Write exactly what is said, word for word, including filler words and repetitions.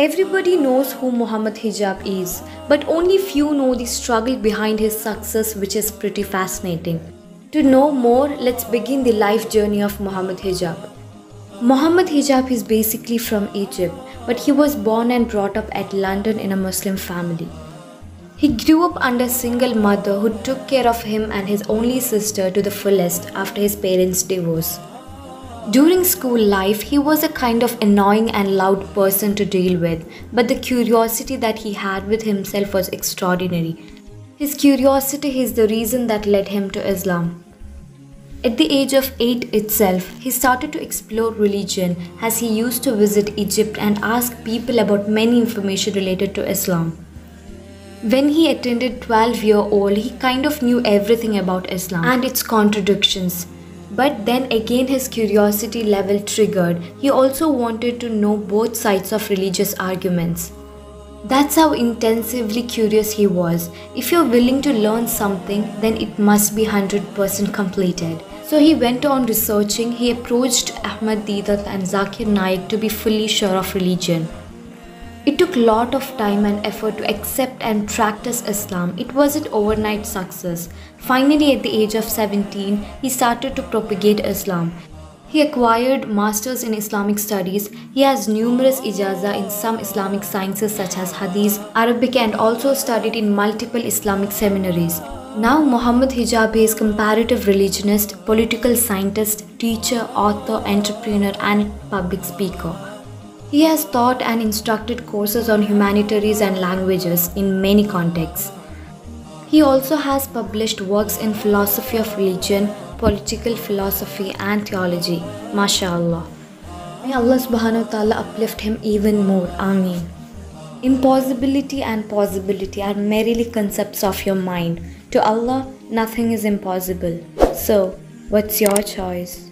Everybody knows who Muhammad Hijab is, but only few know the struggle behind his success, which is pretty fascinating. To know more, let's begin the life journey of Muhammad Hijab. Muhammad Hijab is basically from Egypt, but he was born and brought up at London in a Muslim family. He grew up under a single mother who took care of him and his only sister to the fullest after his parents' divorce. During school life, he was a kind of annoying and loud person to deal with, but the curiosity that he had with himself was extraordinary. His curiosity is the reason that led him to Islam. At the age of eight itself, he started to explore religion as he used to visit Egypt and ask people about many information related to Islam. When he attended twelve year old, he kind of knew everything about Islam and its contradictions. But then again his curiosity level triggered. He also wanted to know both sides of religious arguments. That's how intensively curious he was. If you're willing to learn something, then it must be one hundred percent completed. So he went on researching. He approached Ahmad Deedat and Zakir Naik to be fully sure of religion. It took a lot of time and effort to accept and practice Islam. It wasn't overnight success. Finally, at the age of seventeen, he started to propagate Islam. He acquired masters in Islamic studies. He has numerous ijazah in some Islamic sciences such as Hadith, Arabic, and also studied in multiple Islamic seminaries. Now Muhammad Hijab is comparative religionist, political scientist, teacher, author, entrepreneur, and public speaker. He has taught and instructed courses on humanities and languages in many contexts. He also has published works in philosophy of religion, political philosophy, and theology. MashaAllah. May Allah subhanahu wa ta'ala uplift him even more. Ameen. Impossibility and possibility are merely concepts of your mind. To Allah, nothing is impossible. So, what's your choice?